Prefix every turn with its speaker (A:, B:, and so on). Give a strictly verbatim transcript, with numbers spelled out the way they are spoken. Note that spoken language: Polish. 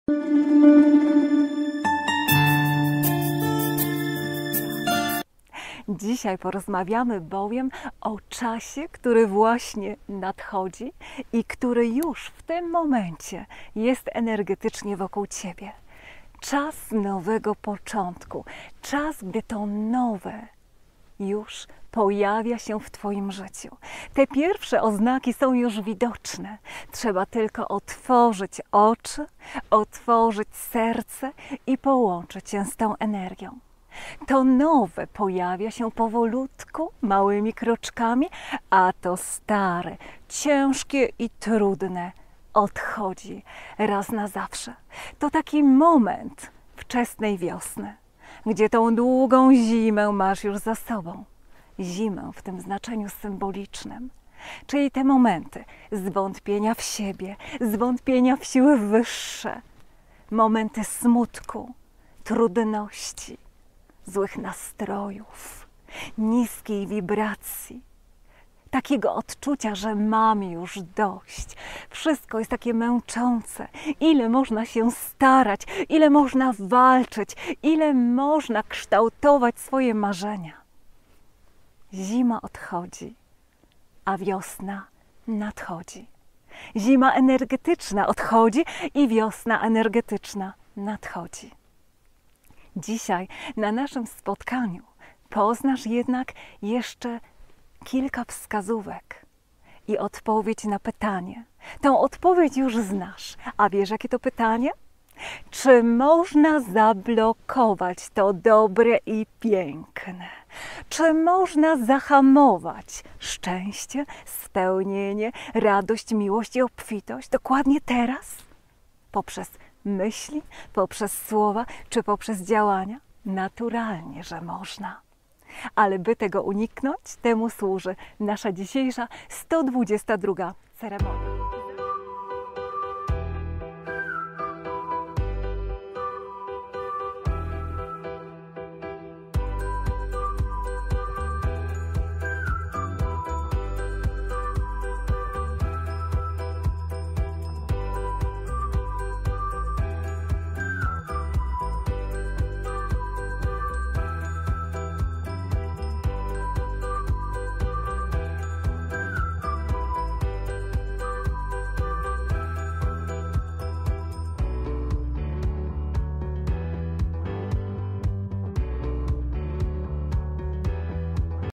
A: Dzisiaj porozmawiamy bowiem o czasie, który właśnie nadchodzi i który już w tym momencie jest energetycznie wokół Ciebie. Czas nowego początku, czas, gdy to nowe już pojawia się w Twoim życiu. Te pierwsze oznaki są już widoczne. Trzeba tylko otworzyć oczy, otworzyć serce i połączyć się z tą energią. To nowe pojawia się powolutku, małymi kroczkami, a to stare, ciężkie i trudne odchodzi raz na zawsze. To taki moment wczesnej wiosny, gdzie tą długą zimę masz już za sobą. Zimę w tym znaczeniu symbolicznym, czyli te momenty zwątpienia w siebie, zwątpienia w siły wyższe, momenty smutku, trudności, złych nastrojów, niskiej wibracji, takiego odczucia, że mam już dość. Wszystko jest takie męczące. Ile można się starać, ile można walczyć, ile można kształtować swoje marzenia. Zima odchodzi, a wiosna nadchodzi. Zima energetyczna odchodzi i wiosna energetyczna nadchodzi. Dzisiaj na naszym spotkaniu poznasz jednak jeszcze kilka wskazówek i odpowiedź na pytanie. Tą odpowiedź już znasz. A wiesz, jakie to pytanie? Czy można zablokować to dobre i piękne? Czy można zahamować szczęście, spełnienie, radość, miłość i obfitość dokładnie teraz? Poprzez myśli, poprzez słowa czy poprzez działania? Naturalnie, że można. Ale by tego uniknąć, temu służy nasza dzisiejsza sto dwudziesta druga ceremonia.